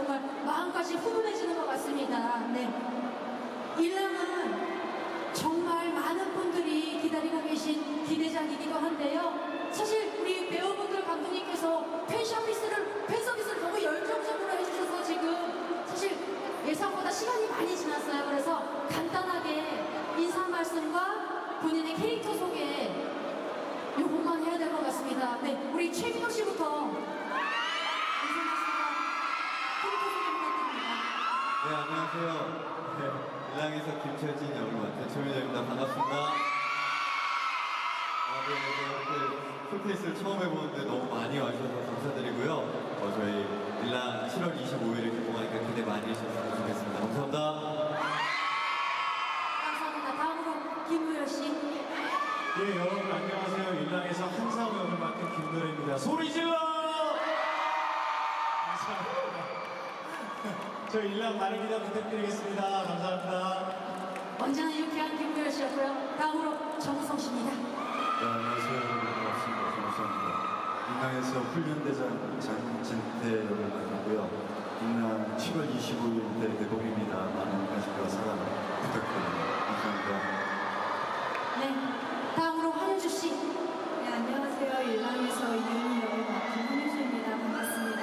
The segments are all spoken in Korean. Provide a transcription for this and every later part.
정말 마음까지 훈훈해지는 것 같습니다. 네. 일랑은 정말 많은 분들이 기다리고 계신 기대작이기도 한데요. 사실 우리 배우분들 감독님께서 팬 서비스를 너무 열정적으로 해주셔서 지금 사실 예상보다 시간이 많이 지났어요. 그래서 간단하게 인사 말씀과 본인의 캐릭터 소개 요것만 해야 될 것 같습니다. 네, 우리 최민호 씨부터 인사 말씀과 캐릭터 소개 부탁드립니다. 네, 안녕하세요. 네, 일랑에서 김철진 역을 맡은 최민호입니다. 반갑습니다. 네, 이렇게 쇼케이스를 처음 해보는데 너무 많이 와주셔서 감사드리고요. 저희 일랑 7월 25일에 개봉하니까 기대 많이 해주셨으면 좋겠습니다. 감사합니다. 감사합니다. 다음으로 김우열 씨. 예, 여러분 안녕하세요. 일랑에서 한상우 역을 맡은 김노래입니다. 소리 질러! 감사합니다. 저 일랑 많은 기대 부탁드리겠습니다. 감사합니다. 언제나 유쾌한 김우열 씨였고요. 다음으로 정우성 씨입니다. 네, 안녕하세요. 반갑습니다. 정우성입니다. 인랑에서 훈련대장 장진태 역을 맡았고요. 인랑 7월 25일 개봉입니다. 많은 관심과 사랑 부탁드립니다. 감사합니다. 네, 다음으로 한효주 씨. 네, 안녕하세요. 일랑에서 이은희 역을 맡은 한효주입니다. 반갑습니다.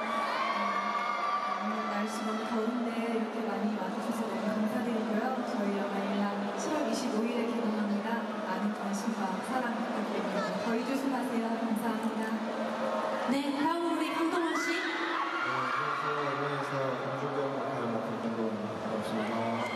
오늘 날씨 너무 더운데 이렇게 많이 와주셔서 너무 감사드리고요. 저희 영화 일랑 7월 25일에 개봉합니다. 많은 관심과 사랑 부탁드립니다. 거의 조심하세요. 감사합니다. 네, 다음으로 우리 강동원 씨. 안녕하세요. 일랑에서 김준경 역을 맡은 김동원입니다. 반갑습니다.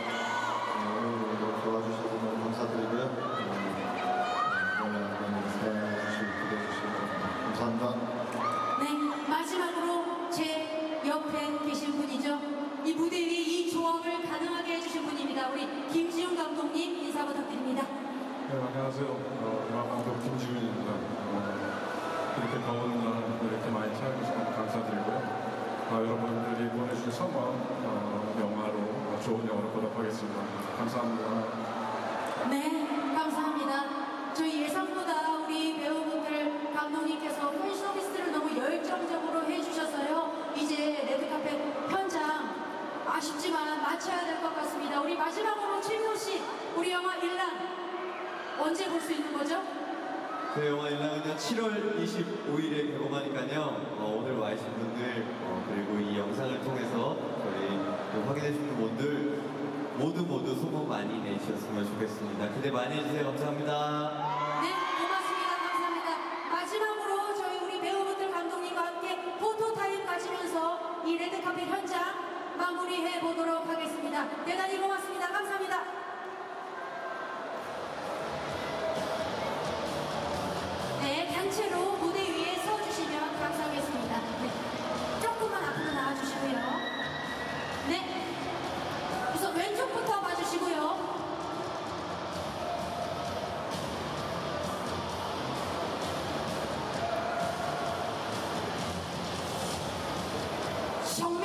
오늘 도와주셔서 너무 감사드리고요. 이번에 많이 사랑해주시고 기대해주시고 감사합니다. 네, 마지막으로 제 옆에 계신 분이죠. 이 무대 위에 이 조합을 가능하게 해주신 분입니다. 우리 김지훈 감독님 인사 부탁드립니다. 네, 안녕하세요. 영화 감독 김지훈입니다. 이렇게 더운 날 이렇게 많이 찾아주셔서 감사드리고요. 여러분들이 보내주신 선물 영화로 좋은 영화로 보답하겠습니다. 감사합니다. 네, 감사합니다. 저희 예상보다 우리 배우분들 감독님께서 팬 서비스를 너무 열정적으로 해주셔서요. 이제 레드카펫 현장 아쉽지만 마쳐야 될 것 같습니다. 우리 마지막으로 최민호 씨, 우리 영화 일랑 언제 볼 수 있는 거죠? 그 영화 일랑은요 7월 25일에 개봉하니까요. 오늘 와주신 분들 그리고 이 영상을 통해서 저희 확인해주는 분들 모두 소문 많이 내주셨으면 좋겠습니다. 기대 많이 해주세요. 감사합니다. 네, 고맙습니다. 감사합니다. 마지막으로 저희 우리 배우분들 감독님과 함께 포토타임 가지면서 이 레드카펫 현장 마무리해 보도록 하겠습니다. 대단히 고맙습니다. 감사합니다. 네, 단체로 무대 위에 서주시면 감사하겠습니다. 네, 조금만 앞으로 나와주시고요. 네, 우선 왼쪽부터 봐주시고요. 정말